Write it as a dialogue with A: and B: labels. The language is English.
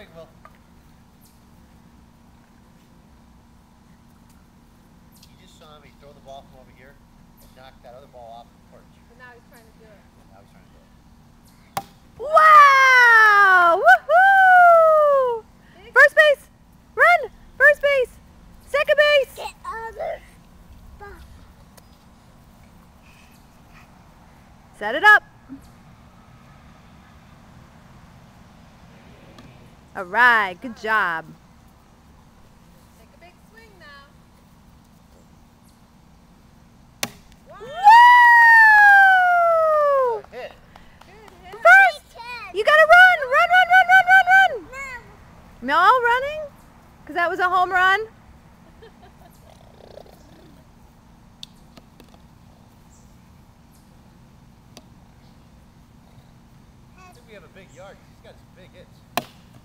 A: swing, Will. You just saw me throw the ball from over here and knock that other ball off the porch.
B: But now he's trying to do it.
A: Now he's trying to do it.
C: Wow! Woohoo! First base! Run! First base! Second base!
D: Get other ball.
C: Set it up. All right, good job.
B: Take a big swing now.
C: Woo!
A: Hit.
B: Good hit.
C: First! You gotta run! Run, run, run, run, run, run! No running? Because that was a home run?
A: I think we have a big yard. He's got some big hits.